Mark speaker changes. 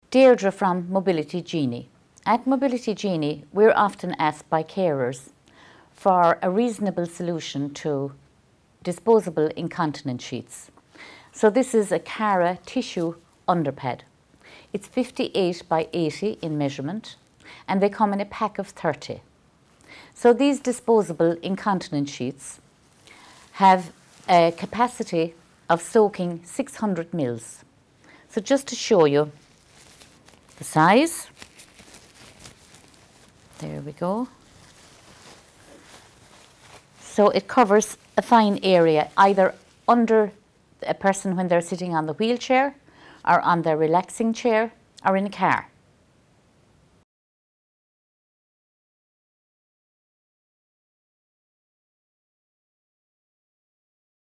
Speaker 1: Deirdre from Mobility Genie. At Mobility Genie, we're often asked by carers for a reasonable solution to disposable incontinence sheets. So this is a Cara tissue underpad. It's 58 by 80 in measurement, and they come in a pack of 30. So these disposable incontinence sheets have a capacity of soaking 600 mils. So just to show you the size, there we go. So it covers a fine area, either under a person when they're sitting on the wheelchair, or on their relaxing chair, or in a car.